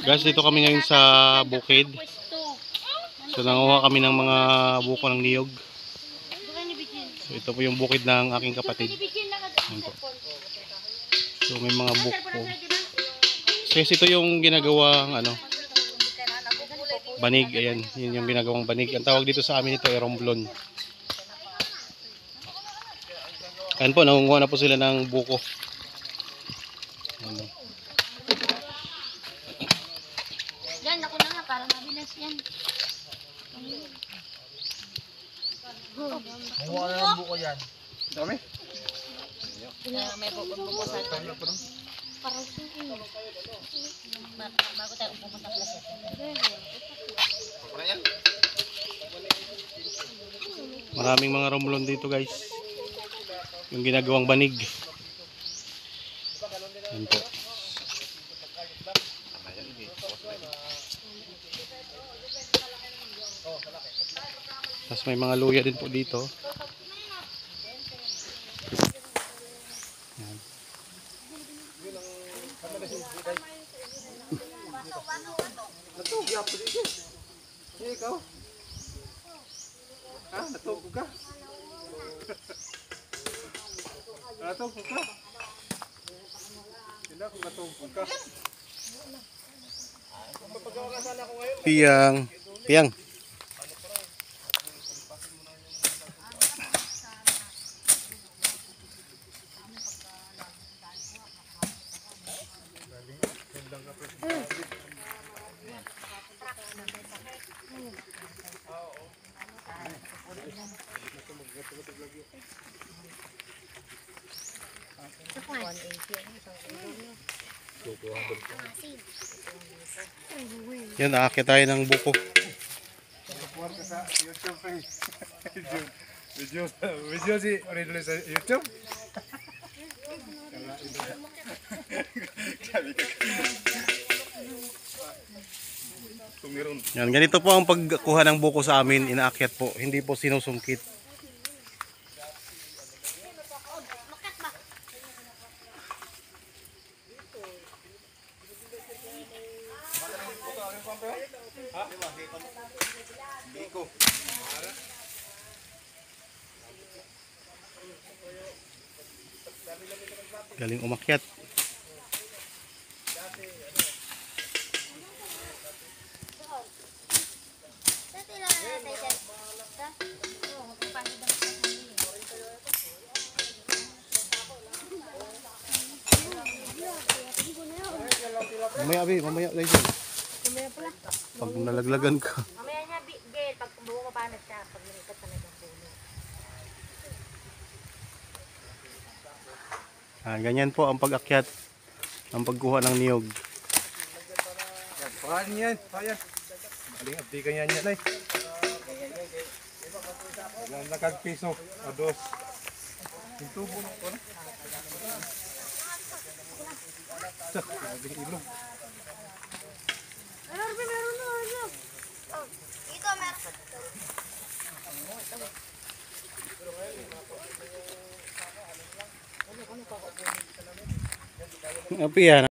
Guys, dito kami ngayon sa bukid. So nanguha kami ng mga buko ng niyog. So ito po yung bukid ng aking kapatid. So may mga buko. So ito yung ginagawang banig. Ayan, yun yung ginagawang banig. Ang tawag dito sa amin ito ay romblon. Ayan po, nangunguha na po sila ng buko. Yan, ako na nga, para mabinas yan. Kumuha na ng buko yan. Dami? May buko sa ito. Parang singin. Bago tayo pumunta sa plaset. Ano yan? Maraming mga romblon dito, guys. Yung ginagawang banig. Ayan po. Tapos may mga luya din po dito. Ayan. Natog ya po dito. Ikaw? Ha? Natog ka? Natog ka? Hindi ako natog ka. Piang. Piang. Yan, aakyat tayo ng buko. Kuha ka sa YouTube page. Video si original sa YouTube. Yan, ganito po ang pagkuha ng buko sa amin, inaakyat po, hindi po sinusungkit. Galing umakyat. Mamaya, abi, mamaya guys. Kumaya pala. Pag nalaglagan ka. Mamaya niya, Gail, pag buo ka paano siya, pag nalikat sa naging puno. Ganyan po ang pag-akyat, ang pagkuha ng niyog. Pahan yan. Pahan. Maling abdi ka yan yan ay. Ilang nakagpiso o dos. Yung tubo na ko na. Sabing ilong. Meron na. Ito, meron pa. Api yan.